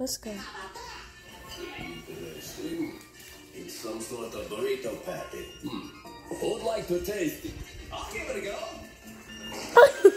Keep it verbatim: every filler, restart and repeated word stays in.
Let's go. Interesting. It's some sort of burrito patty. Hmm. Who'd like to taste it? I'll give it a go.